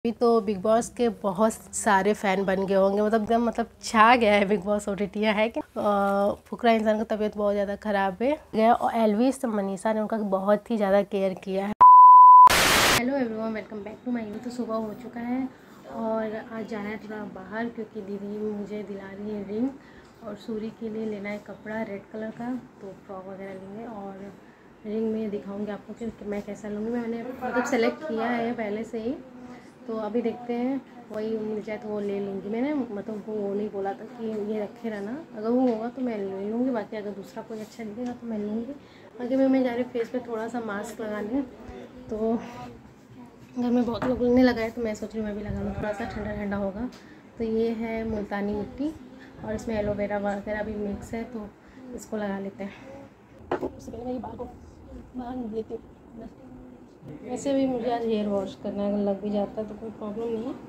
अभी तो big boss के बहुत सारे फ़ैन बन गए होंगे, मतलब छा गया है बिग बॉस OTT है कि फुकरा इंसान की तबीयत बहुत ज़्यादा ख़राब है गया और एल्विस मनीषा ने उनका बहुत ही ज़्यादा केयर किया है। Hello everyone, welcome back to my YouTube. तो सुबह हो चुका है और आज जाना है थोड़ा बाहर क्योंकि दीदी मुझे दिला रही है रिंग और सूरी के लिए लेना है कपड़ा रेड कलर का, तो फ्रॉक वगैरह लेंगे और रिंग में दिखाऊंगी आपको कि मैं कैसा लूँगी। मैंने मतलब सेलेक्ट किया है पहले से ही, तो अभी देखते हैं वही मिल जाए तो वो ले लूँगी। मैंने मतलब वो नहीं बोला था कि ये रखे रहना, अगर वो होगा तो मैं ले लूँगी, बाकी अगर दूसरा कोई अच्छा दिखेगा तो मैं लूँगी। बाकी मैं जा रही हूँ फेस पे थोड़ा सा मास्क लगाने, तो घर में बहुत लोग ने लगाए तो मैं सोच रही हूँ मैं भी लगा लूँ, थोड़ा सा ठंडा ठंडा होगा। तो ये है मुल्तानी मिट्टी और इसमें एलोवेरा वगैरह भी मिक्स है, तो इसको लगा लेते हैं। उससे पहले मैं ये बाल को बांध लेती हूँ। वैसे भी मुझे आज हेयर वॉश करना है, अगर लग भी जाता है तो कोई प्रॉब्लम नहीं है।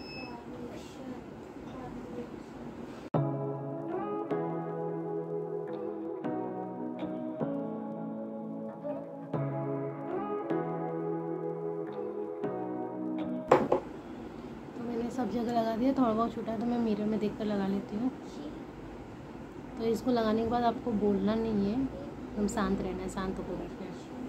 तो मैंने सब जगह लगा दिया, थोड़ा बहुत छूटा है तो मैं मिरर में देखकर लगा लेती हूँ। तो इसको लगाने के बाद आपको बोलना नहीं है, एकदम शांत रहना है, शांत होकर बैठना है।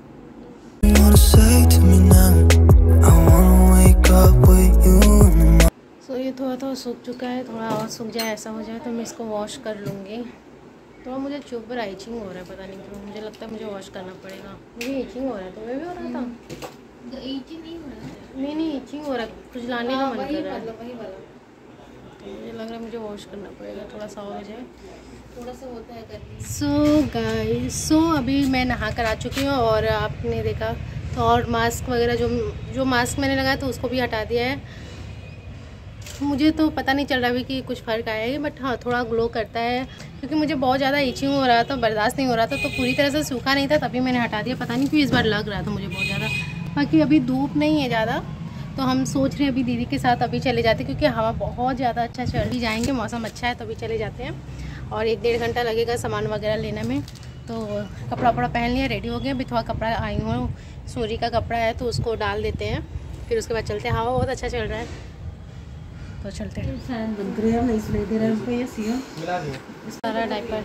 सो ये थोड़ा सूख चुका है, थोड़ा और सूख जाए, ऐसा हो जाए तो मैं इसको वॉश कर लूँगी। थोड़ा मुझे चुप पर इचिंग हो रहा है, पता नहीं क्यों, मुझे लगता है मुझे वॉश करना पड़ेगा। मुझे इचिंग हो रहा है, तो मैं भी हो रहा था। इचिंग नहीं हो रहा है? नहीं इचिंग हो रहा है, कुछ लाने का मन कर रहा है। वही वाला तो मुझे लग रहा है मुझे वॉश करना पड़ेगा, थोड़ा सा हो जाए, थोड़ा सा होता है करके। सो गाइस, अभी मैं नहा कर आ चुकी हूँ और आपने देखा तो, और मास्क वगैरह जो मास्क मैंने लगाया तो उसको भी हटा दिया है। मुझे तो पता नहीं चल रहा भी कि कुछ फ़र्क आया है, बट हाँ थोड़ा ग्लो करता है, क्योंकि मुझे बहुत ज़्यादा इचिंग हो रहा था, बर्दाश्त नहीं हो रहा था, तो पूरी तरह से सूखा नहीं था तभी मैंने हटा दिया। पता नहीं क्यों इस बार लग रहा था मुझे बहुत ज़्यादा। बाकी अभी धूप नहीं है ज़्यादा, तो हम सोच रहे हैं अभी दीदी के साथ अभी चले जाते, क्योंकि हवा बहुत ज़्यादा अच्छा चल ही जाएंगे, मौसम अच्छा है तो अभी चले जाते हैं। और 1-1.5 घंटा लगेगा सामान वगैरह लेने में। तो कपड़ा वपड़ा पहन लिया, रेडी हो गया, अभी थोड़ा कपड़ा आई हूँ, सूरी का कपड़ा है तो उसको डाल देते हैं, फिर उसके बाद चलते हैं। हवा बहुत अच्छा चल रहा है तो चलते हैं। सारा डायपर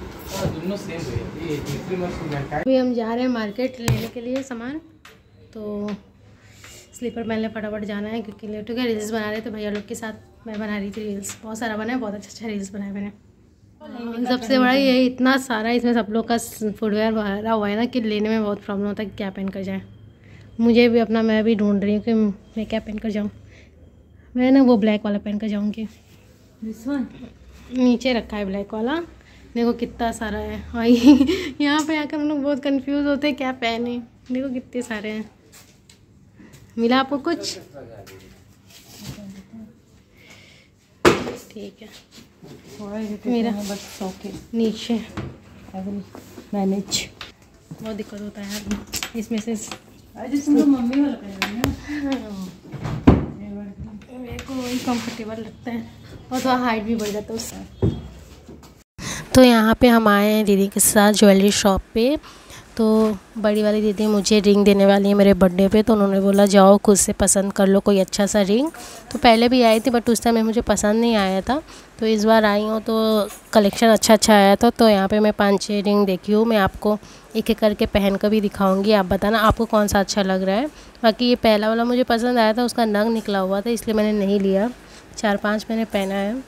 अभी हम जा रहे हैं मार्केट लेने के लिए सामान, तो स्लीपर पहनने फटाफट जाना है क्योंकि लेट हो गया। रील्स बना रहे थे भैया लोग के साथ, मैं बना रही थी रील्स, बहुत सारा बना है, बहुत अच्छा रील्स बनाए मैंने। सबसे बड़ा ये इतना सारा इसमें सब लोग का फुटवेयर वगैरह हुआ है ना कि लेने में बहुत प्रॉब्लम होता है कि क्या पहन कर जाए। मुझे भी अपना, मैं भी ढूंढ रही हूँ कि मैं क्या पहन कर जाऊँ। मैं ना वो ब्लैक वाला पहन कर जाऊँगी। नीचे रखा है ब्लैक वाला, देखो कितना सारा है। और यहाँ पे आकर हम लोग बहुत कंफ्यूज होते हैं क्या पहने, देखो कितने सारे हैं। मिला आपको कुछ? ठीक है, मेरा नीचे मैनेज बहुत दिक्कत होता है यार इसमें से। मम्मी मेरे को वही कंफर्टेबल लगता है और थोड़ा हाइट भी बढ़ जाता है उससे। तो यहाँ पे हम आए हैं दीदी के साथ ज्वेलरी शॉप पे, तो बड़ी वाली दीदी मुझे रिंग देने वाली है मेरे बर्थडे पे, तो उन्होंने बोला जाओ खुद से पसंद कर लो कोई अच्छा सा रिंग। तो पहले भी आई थी बट उस टाइम में मुझे पसंद नहीं आया था, तो इस बार आई हूँ तो कलेक्शन अच्छा आया था। तो यहाँ पे मैं 5-6 रिंग देखी हूँ, मैं आपको एक एक करके पहन कर भी दिखाऊंगी, आप बताना आपको कौन सा अच्छा लग रहा है। बाकी ये पहला वाला मुझे पसंद आया था, उसका नग निकला हुआ था इसलिए मैंने नहीं लिया। 4-5 मैंने पहना है।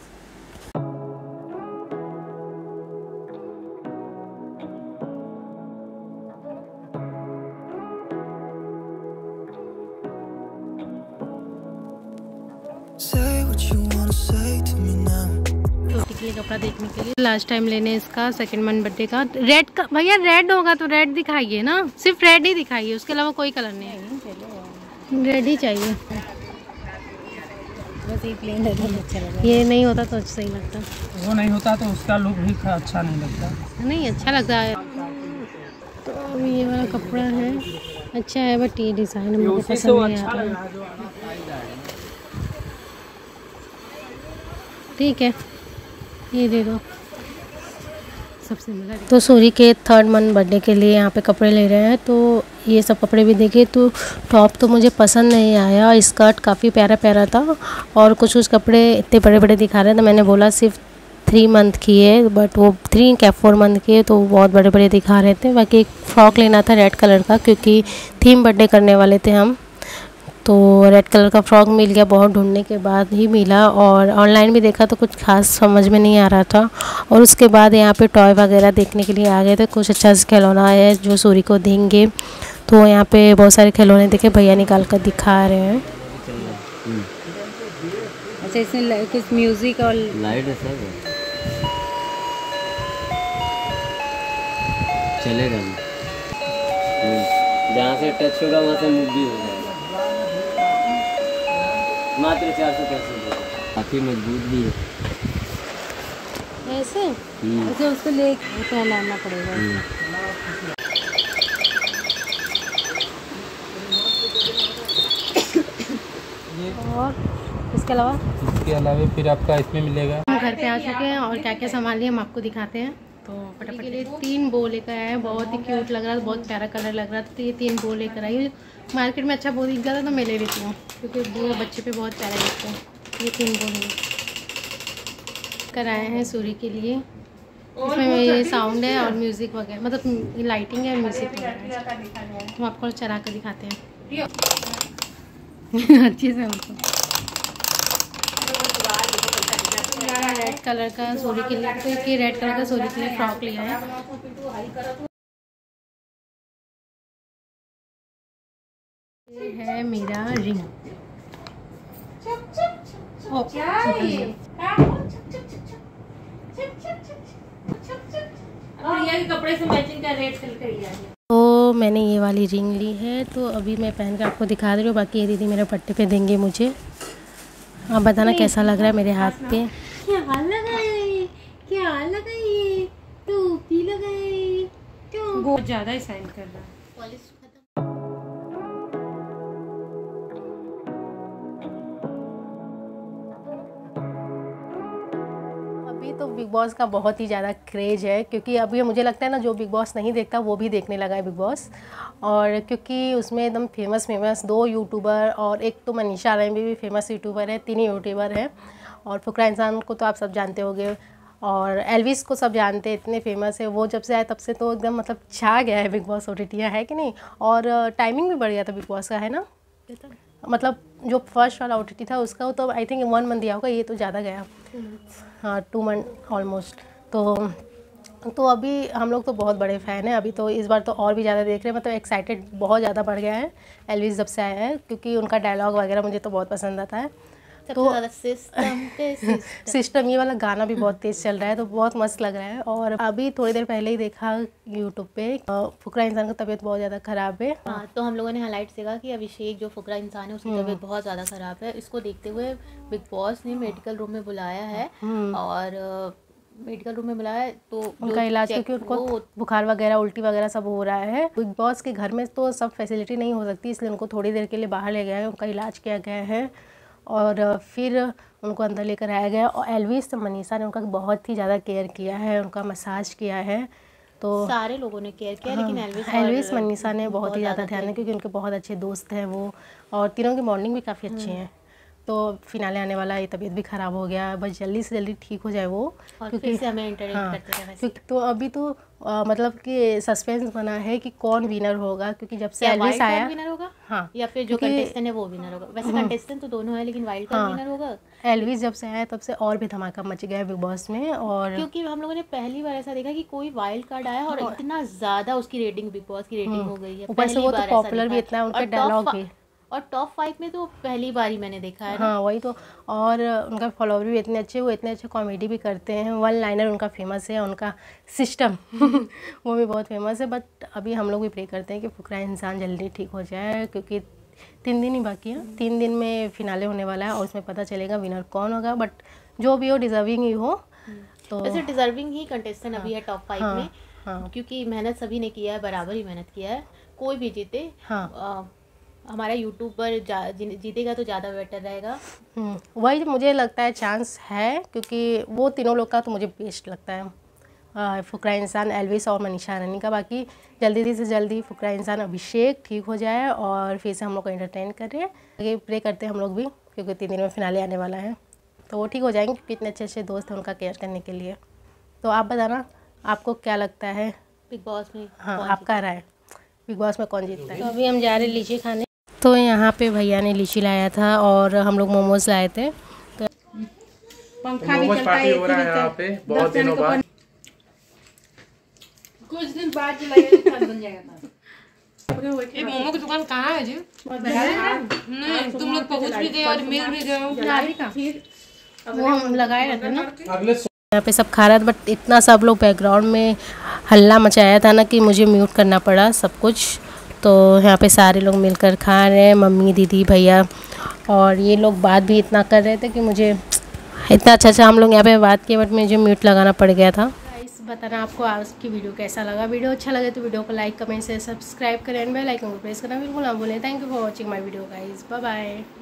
छोटी के लिए कपड़ा देखने के लिए लास्ट टाइम लेने इसका सेकंड मंथ बर्थडे का रेड का। भैया रेड होगा तो रेड दिखाइए ना, सिर्फ रेड ही दिखाइए, उसके अलावा कोई कलर नहीं है, रेड ही चाहिए। बस ये प्लेन है तो अच्छा लगा, ये नहीं होता तो सही लगता, वो नहीं होता तो उसका लुक भी अच्छा नहीं लगता, नहीं अच्छा लगता है। तो ये वाला कपड़ा है अच्छा है, बट ये डिज़ाइन मुझे पसंद नहीं आता। ठीक है ये दे दो, सबसे मिला। तो सूरी के 3rd मंथ बर्थडे के लिए यहाँ पे कपड़े ले रहे हैं, तो ये सब कपड़े भी देखे तो टॉप तो मुझे पसंद नहीं आया, स्कर्ट काफ़ी प्यारा प्यारा था और कुछ कपड़े इतने बड़े बड़े दिखा रहे थे। मैंने बोला सिर्फ 3 मंथ की है, बट वो 3 क्या 4 मंथ की है, तो बहुत बड़े बड़े दिखा रहे थे। बाकी एक फ़्रॉक लेना था रेड कलर का, क्योंकि थीम बर्थडे करने वाले थे हम, तो रेड कलर का फ्रॉक मिल गया, बहुत ढूंढने के बाद ही मिला। और ऑनलाइन भी देखा तो कुछ खास समझ में नहीं आ रहा था। और उसके बाद यहाँ पे टॉय वगैरह देखने के लिए आ गए थे, कुछ अच्छा सा खिलौना है जो सूरी को देंगे। तो यहाँ पे बहुत सारे खिलौने देखे, भैया निकाल कर दिखा रहे हैं। अच्छा, इसमें कुछ म्यूजिक और लाइट है सब, चलेगा नहीं। जहाँ से टच होगा वहाँ से मूव भी हो जाएगा। मात्र 400 काफ़ी मजबूत भी है। ऐसे ऐसे उसको ले लाना पड़ेगा। और इसके अलावा फिर आपका इसमें मिलेगा। हम घर पे आ चुके हैं और क्या क्या सामान लिए हम आपको दिखाते हैं। तो फटाफट के लिए 3 बो लेकर आए हैं, बहुत ही क्यूट लग रहा था, बहुत प्यारा कलर लग रहा था, तो ये 3 बो लेकर आई। मार्केट में अच्छा बो दिख गया था तो मैं ले लेती हूँ, क्योंकि बो बच्चे पे बहुत प्यारा दिखते हैं। ये 3 बो लेकर आए हैं सूरी के लिए। इसमें ये साउंड है और म्यूज़िक वगैरह, मतलब लाइटिंग है और म्यूज़िक वगैरह। हम आपको चला कर दिखाते हैं अच्छे से हमको। रेड कलर का सूरी के लिए, तो रेड कलर का सूरी के लिए फ्रॉक लिया है। ये है मेरा रिंग। कपड़े से मैचिंग का रेड कलर। तो मैंने ये वाली रिंग ली है, तो अभी मैं पहन कर आपको दिखा रही हूँ। बाकी ये दीदी मेरे पट्टे पे देंगे मुझे। आप बताना कैसा लग रहा है मेरे हाथ पे। क्या लगा है, क्या लगा ये, टोपी लगाए, क्यों बहुत ज़्यादा ही साइन कर रहा है। अभी तो बिग बॉस का बहुत ही ज़्यादा क्रेज़ है, क्योंकि अभी मुझे लगता है ना, जो बिग बॉस नहीं देखता वो भी देखने लगा है बिग बॉस। और क्योंकि उसमें एकदम फेमस 2 यूट्यूबर और एक तो मनीषा राय भी फेमस यूट्यूबर है, 3 ही यूट्यूबर हैं। और फुकरा इंसान को तो आप सब जानते होंगे, और एल्विस को सब जानते हैं, इतने फेमस है वो। जब से आए तब से तो एकदम मतलब छा गया है बिग बॉस OTT, है कि नहीं। और टाइमिंग भी बढ़ गया था बिग बॉस का, है ना। मतलब जो फर्स्ट वाला OTT था उसका तो आई थिंक 1 मंथ दिया होगा, ये तो ज़्यादा गया। हाँ 2 मंथ ऑलमोस्ट। तो अभी हम लोग तो बहुत बड़े फ़ैन हैं। अभी तो इस बार तो और भी ज़्यादा देख रहे हैं, मतलब एक्साइटेड बहुत ज़्यादा बढ़ गया है एल्विस जब से आया है, क्योंकि उनका डायलॉग वगैरह मुझे तो बहुत पसंद आता है। तो सिस्टम ये वाला गाना भी बहुत तेज़ चल रहा है, तो बहुत मस्त लग रहा है। और अभी थोड़ी देर पहले ही देखा यूट्यूब पे, फुकरा इंसान की तबीयत बहुत ज़्यादा ख़राब है। हाँ, तो हम लोगों ने हाईलाइट देखा कि अभिषेक जो फुकरा इंसान है उसकी तबीयत बहुत ज़्यादा ख़राब है। इसको देखते हुए बिग बॉस ने मेडिकल रूम में बुलाया है, और मेडिकल रूम में बुलाया तो उनका इलाज, क्योंकि उनको बुखार वगैरह उल्टी वगैरह सब हो रहा है। बिग बॉस के घर में तो सब फैसिलिटी नहीं हो सकती, इसलिए उनको थोड़ी देर के लिए बाहर ले गया है, उनका इलाज किया गया है और फिर उनको अंदर लेकर आया गया। और एल्विस मनीषा ने उनका बहुत ही ज़्यादा केयर किया है, उनका मसाज किया है। तो सारे लोगों ने केयर किया, हाँ, लेकिन एल्विस मनीषा ने बहुत ही ज़्यादा ध्यान है, क्योंकि उनके बहुत अच्छे दोस्त हैं वो, और तीनों की बॉन्डिंग भी काफ़ी अच्छी है। तो फिनाले आने वाला है, तबीयत भी ख़राब हो गया, बस जल्दी से जल्दी ठीक हो जाए वो, क्योंकि से हमें इंटरेक्ट करते हैं वैसे। तो अभी तो मतलब कि सस्पेंस बना है कि कौन विनर होगा, क्योंकि जब से एल्विस आया विनर होगा, हाँ, या फिर जो कंटेस्टेंट है वो विनर होगा। वैसे कंटेस्टेंट तो दोनों है, लेकिन वाइल्ड कार्ड विनर होगा। एल्विस जब से आया तब से और भी धमाका मच गया है बिग बॉस में। और क्योंकि हम लोगों ने पहली बार ऐसा देखा कि कोई वाइल्ड कार्ड आया और इतना ज़्यादा उसकी रेटिंग, बिग बॉस की रेटिंग हो गई है। ऊपर से वो तो पॉपुलर भी इतना है, उनके डायलॉग भी, और टॉप 5 में तो पहली बार ही मैंने देखा है। हाँ वही तो। और उनका फॉलोवर भी इतने अच्छे, वो इतने अच्छे कॉमेडी भी करते हैं, 1 लाइनर उनका फेमस है, उनका सिस्टम वो भी बहुत फेमस है। बट अभी हम लोग भी प्रे करते हैं कि फुकरा इंसान जल्दी ठीक हो जाए, क्योंकि 3 दिन ही बाकी है, 3 दिन में फिनाले होने वाला है और उसमें पता चलेगा विनर कौन होगा। बट जो भी हो डिजर्विंग ही हो। तो वैसे डिजर्विंग ही कंटेस्टेंट अभी है टॉप 5 में, क्योंकि मेहनत सभी ने किया है, बराबर ही मेहनत किया है। कोई भी जीते, हमारा यूट्यूब पर जीतेगा तो ज़्यादा बेटर रहेगा। वही मुझे लगता है चांस है, क्योंकि वो तीनों लोग का तो मुझे बेस्ट लगता है। फुकरा इंसान एल्विस और मनीषा रानी का। बाकी जल्दी से जल्दी फुकरा इंसान अभिषेक ठीक हो जाए और फिर से हम लोग को एंटरटेन करें। आगे प्रे करते हैं हम लोग भी, क्योंकि 3 दिन में फिनाले आने वाला है, तो वो ठीक हो जाएंगे, क्योंकि इतने अच्छे दोस्त हैं उनका केयर करने के लिए। तो आप बताना आपको क्या लगता है बिग बॉस में? हाँ, आपका राय बिग बॉस में कौन जीतता है? तो अभी हम जा रहे लीची खाने। तो यहाँ पे भैया ने लीची लाया था और हम लोग मोमोज लाए थे। तो पंखा भी चलता है यहाँ पे बहुत दिनों बाद, कुछ दिन बाद बन जाएगा। ये मोमो की दुकान कहाँ है जी? नहीं, तुम लोग पहुँच भी गए और मिल भी गए। वो हम लगाए रहते ना। यहाँ पे सब खा रहा था, बट इतना सब लोग बैकग्राउंड में हल्ला मचाया था ना कि मुझे म्यूट करना पड़ा सब कुछ। तो यहाँ पे सारे लोग मिलकर खा रहे हैं, मम्मी, दीदी, भैया, और ये लोग बात भी इतना कर रहे थे कि मुझे इतना अच्छा हम लोग यहाँ पे बात किए, बट मुझे म्यूट लगाना पड़ गया था। बताना आपको आज की वीडियो कैसा लगा। वीडियो अच्छा लगे तो वीडियो को लाइक, कमेंट से सब्सक्राइब करें, बेल आइकन को प्रेस करना बिल्कुल ना भूलें। Thank you for watching my video guys, bye bye.